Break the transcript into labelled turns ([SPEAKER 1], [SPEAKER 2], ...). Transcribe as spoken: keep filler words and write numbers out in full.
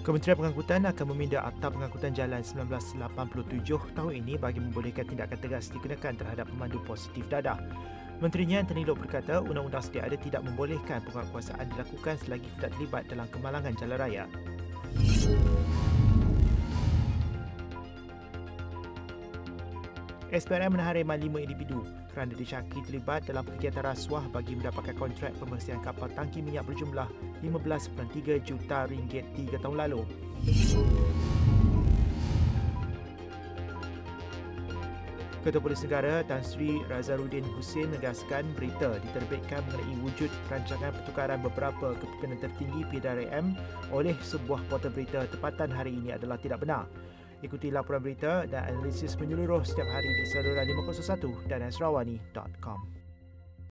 [SPEAKER 1] Kementerian Pengangkutan akan meminda Akta Pengangkutan Jalan seribu sembilan ratus lapan puluh tujuh tahun ini bagi membolehkan tindakan tegas dikenakan terhadap pemandu positif dadah. Menterinya Anthony Loke berkata undang-undang sedia ada tidak membolehkan penguatkuasaan dilakukan selagi tidak terlibat dalam kemalangan jalan raya. S P R M menahan reman lima individu kerana disyaki terlibat dalam kegiatan rasuah bagi mendapatkan kontrak pembersihan kapal tangki minyak berjumlah lima belas perpuluhan tiga juta ringgit tiga tahun lalu. Ketua Polis Negara Tan Sri Razarudin Husin menegaskan berita diterbitkan mengenai wujud rancangan pertukaran beberapa kepimpinan tertinggi P D R M oleh sebuah portal berita tempatan hari ini adalah tidak benar. Ikuti laporan berita dan analisis menyeluruh setiap hari di saluran lima kosong satu dan asrawani dot com.